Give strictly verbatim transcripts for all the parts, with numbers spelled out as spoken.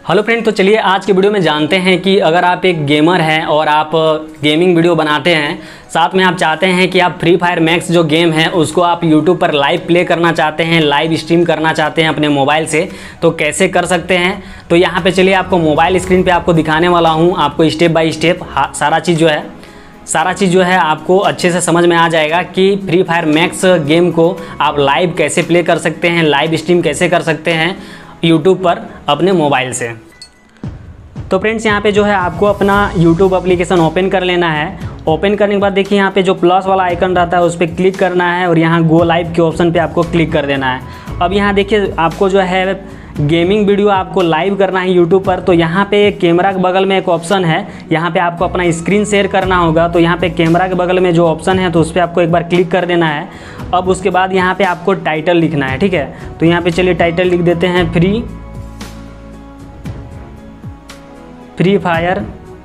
Hello friend, तो चलिए आज की वीडियो में जानते हैं कि अगर आप एक गेमर हैं और आप गेमिंग वीडियो बनाते हैं, साथ में आप चाहते हैं कि आप फ्री फायर मैक्स जो गेम है उसको आप यूट्यूब पर लाइव प्ले करना चाहते हैं, लाइव स्ट्रीम करना चाहते हैं अपने मोबाइल से, तो कैसे कर सकते हैं। तो यहाँ पे चलिए आपको मोबाइल स्क्रीन पे आपको दिखाने वाला हूँ, आपको स्टेप बाय स्टेप सारा चीज़ जो है सारा चीज़ जो है आपको अच्छे से समझ में आ जाएगा कि फ्री फायर मैक्स गेम को आप लाइव कैसे प्ले कर सकते हैं, लाइव स्ट्रीम कैसे कर सकते हैं यूट्यूब पर अपने मोबाइल से। तो फ्रेंड्स यहाँ पे जो है आपको अपना यूट्यूब एप्लीकेशन ओपन कर लेना है। ओपन करने के बाद देखिए यहाँ पे जो प्लस वाला आइकन रहता है उस पर क्लिक करना है और यहाँ गो लाइव के ऑप्शन पे आपको क्लिक कर देना है। अब यहाँ देखिए आपको जो है गेमिंग वीडियो आपको लाइव करना है यूट्यूब पर, तो यहाँ पे कैमरा के बगल में एक ऑप्शन है, यहाँ पे आपको अपना स्क्रीन शेयर करना होगा। तो यहाँ पे कैमरा के बगल में जो ऑप्शन है तो उस पर आपको एक बार क्लिक कर देना है। अब उसके बाद यहाँ पे आपको टाइटल लिखना है, ठीक है। तो यहाँ पे चलिए टाइटल लिख देते हैं free free fire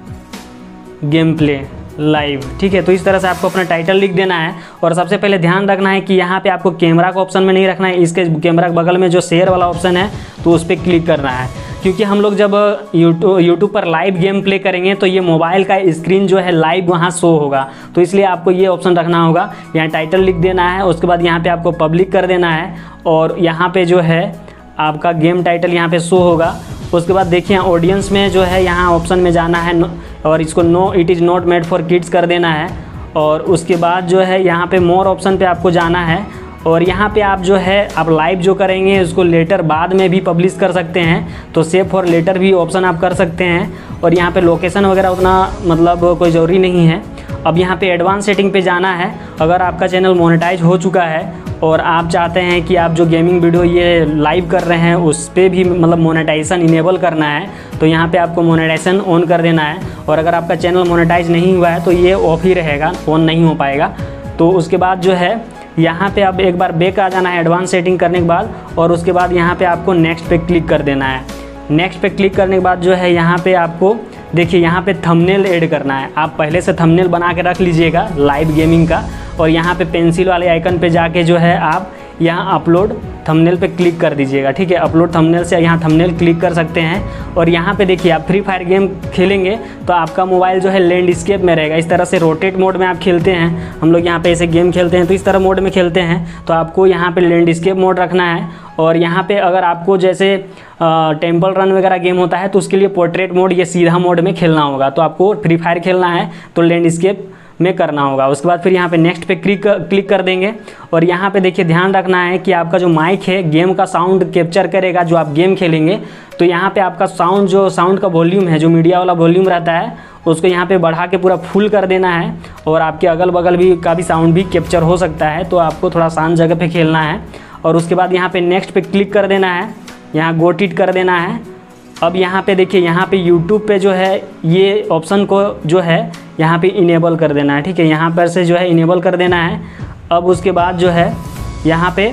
game play live, ठीक है। तो इस तरह से आपको अपना टाइटल लिख देना है और सबसे पहले ध्यान रखना है कि यहाँ पे आपको कैमरा का ऑप्शन में नहीं रखना है, इसके कैमरा के बगल में जो शेयर वाला ऑप्शन है तो उस पर क्लिक करना है, क्योंकि हम लोग जब यूट्यूब यूट्यूब पर लाइव गेम प्ले करेंगे तो ये मोबाइल का स्क्रीन जो है लाइव वहाँ शो होगा, तो इसलिए आपको ये ऑप्शन रखना होगा। यहाँ टाइटल लिख देना है, उसके बाद यहाँ पर आपको पब्लिक कर देना है और यहाँ पर जो है आपका गेम टाइटल यहाँ पे शो होगा। उसके बाद देखिए ऑडियंस में जो है यहाँ ऑप्शन में जाना है और इसको no it is not made for kids कर देना है। और उसके बाद जो है यहाँ पे मोर ऑप्शन पे आपको जाना है और यहाँ पे आप जो है आप लाइव जो करेंगे उसको लेटर बाद में भी पब्लिश कर सकते हैं, तो सेव फॉर लेटर भी ऑप्शन आप कर सकते हैं। और यहाँ पे लोकेशन वगैरह उतना मतलब कोई ज़रूरी नहीं है। अब यहाँ पे एडवांस सेटिंग पे जाना है। अगर आपका चैनल मोनेटाइज हो चुका है और आप चाहते हैं कि आप जो गेमिंग वीडियो ये लाइव कर रहे हैं उस पर भी मतलब मोनेटाइजेशन इनेबल करना है, तो यहाँ पे आपको मोनेटाइजेशन ऑन कर देना है। और अगर आपका चैनल मोनेटाइज नहीं हुआ है तो ये ऑफ ही रहेगा, ऑन नहीं हो पाएगा। तो उसके बाद जो है यहाँ पे अब एक बार बैक आ जाना है एडवांस सेटिंग करने के बाद और उसके बाद यहाँ पे आपको नेक्स्ट पे क्लिक कर देना है। नेक्स्ट पे क्लिक करने के बाद जो है यहाँ पे आपको देखिए यहाँ पे थंबनेल ऐड करना है। आप पहले से थंबनेल बना के रख लीजिएगा लाइव गेमिंग का और यहाँ पे पेंसिल वाले आइकन पे जाके जो है आप यहाँ अपलोड थंबनेल पे क्लिक कर दीजिएगा, ठीक है। अपलोड थंबनेल से यहाँ थंबनेल क्लिक कर सकते हैं और यहाँ पे देखिए आप फ्री फायर गेम खेलेंगे तो आपका मोबाइल जो है लैंडस्केप में रहेगा। इस तरह से रोटेट मोड में आप खेलते हैं, हम लोग यहाँ पे ऐसे गेम खेलते हैं तो इस तरह मोड में खेलते हैं, तो आपको यहाँ पे लैंडस्केप मोड रखना है। और यहाँ पे अगर आपको जैसे टेम्पल रन वगैरह गेम होता है तो उसके लिए पोर्ट्रेट मोड या सीधा मोड में खेलना होगा। तो आपको फ्री फायर खेलना है तो लैंडस्केप में करना होगा। उसके बाद फिर यहाँ पे नेक्स्ट पे क्लिक क्लिक कर देंगे और यहाँ पे देखिए ध्यान रखना है कि आपका जो माइक है गेम का साउंड कैप्चर करेगा जो आप गेम खेलेंगे। तो यहाँ पे आपका साउंड जो साउंड का वॉल्यूम है, जो मीडिया वाला वॉल्यूम रहता है, उसको यहाँ पे बढ़ा के पूरा फुल कर देना है और आपके अगल बगल भी का भी साउंड भी कैप्चर हो सकता है, तो आपको थोड़ा शांत जगह पर खेलना है। और उसके बाद यहाँ पर नेक्स्ट पे क्लिक कर देना है, यहाँ गोट इट कर देना है। अब यहाँ पे देखिए यहाँ पे यूट्यूब पे जो है ये ऑप्शन को जो है यहाँ पे इनेबल कर देना है, ठीक है। यहाँ पर से जो है इनेबल कर देना है। अब उसके बाद जो है यहाँ पे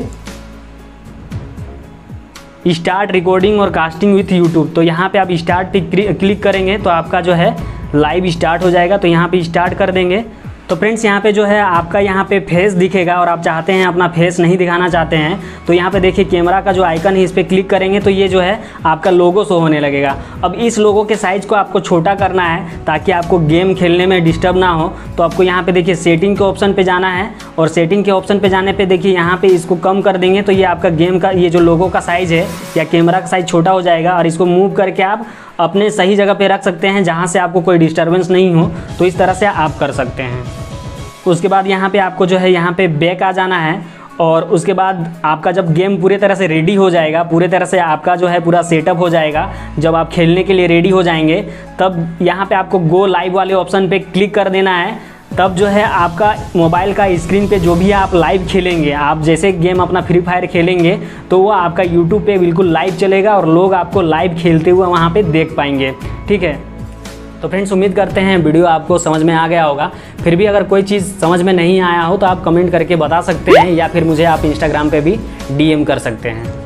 स्टार्ट रिकॉर्डिंग और कास्टिंग विथ यूट्यूब, तो यहाँ पे आप स्टार्ट पे क्लिक करेंगे तो आपका जो है लाइव स्टार्ट हो जाएगा। तो यहाँ पे स्टार्ट कर देंगे। तो फ्रेंड्स यहाँ पे जो है आपका यहाँ पे फेस दिखेगा और आप चाहते हैं अपना फेस नहीं दिखाना चाहते हैं तो यहाँ पे देखिए कैमरा का जो आइकन है इस पर क्लिक करेंगे तो ये जो है आपका लोगो शो होने लगेगा। अब इस लोगो के साइज़ को आपको छोटा करना है ताकि आपको गेम खेलने में डिस्टर्ब ना हो। तो आपको यहाँ पे देखिए सेटिंग के ऑप्शन पे जाना है और सेटिंग के ऑप्शन पे जाने पे देखिए यहाँ पे इसको कम कर देंगे तो ये आपका गेम का ये जो लोगो का साइज़ है या कैमरा का साइज़ छोटा हो जाएगा और इसको मूव करके आप अपने सही जगह पे रख सकते हैं जहाँ से आपको कोई डिस्टर्बेंस नहीं हो। तो इस तरह से आप कर सकते हैं। उसके बाद यहाँ पे आपको जो है यहाँ पे बैक आ जाना है और उसके बाद आपका जब गेम पूरे तरह से रेडी हो जाएगा, पूरे तरह से आपका जो है पूरा सेटअप हो जाएगा, जब आप खेलने के लिए रेडी हो जाएंगे तब यहाँ पे आपको गो लाइव वाले ऑप्शन पे क्लिक कर देना है। तब जो है आपका मोबाइल का स्क्रीन पे जो भी आप लाइव खेलेंगे, आप जैसे गेम अपना फ्री फायर खेलेंगे तो वो आपका यूट्यूब पे बिल्कुल लाइव चलेगा और लोग आपको लाइव खेलते हुए वहाँ पे देख पाएंगे, ठीक है। तो फ्रेंड्स उम्मीद करते हैं वीडियो आपको समझ में आ गया होगा। फिर भी अगर कोई चीज़ समझ में नहीं आया हो तो आप कमेंट करके बता सकते हैं या फिर मुझे आप इंस्टाग्राम पे भी डीएम कर सकते हैं।